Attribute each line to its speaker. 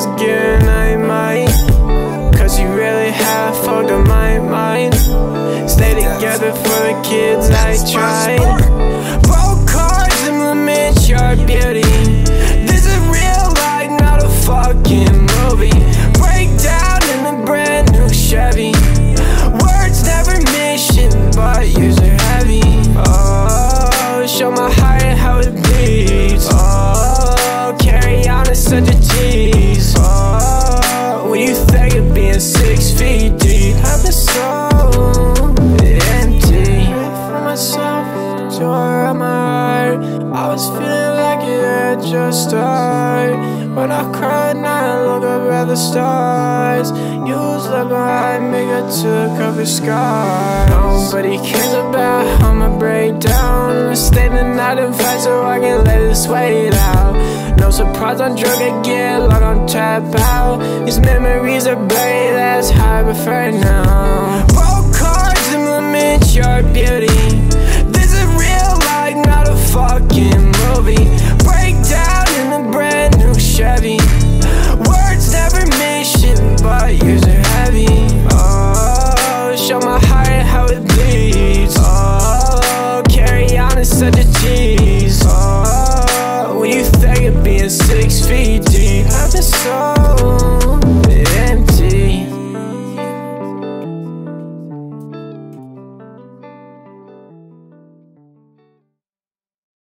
Speaker 1: again, I might. Cause you really have fucked up my mind. Stay together for the kids, I tried. Broke cars implement your beauty. This is real life, not a fucking movie. Break down in a brand new Chevy. Words never mission, but yours are heavy. Oh, show my heart how it beats. Oh, carry on is such a tease. Oh, when you think of being 6 feet deep, I've been so empty. For myself, door of my heart, I was feeling like it had just started. When I cried, now I look up at the stars. You was left behind, make a took up your scars. Nobody cares about how my breakdown. A statement not advice, so I can let this weight out. No surprise, I'm drunk again, like I'm tap out. These memories are buried, that's how I prefer now. Broke cars implement your beauty.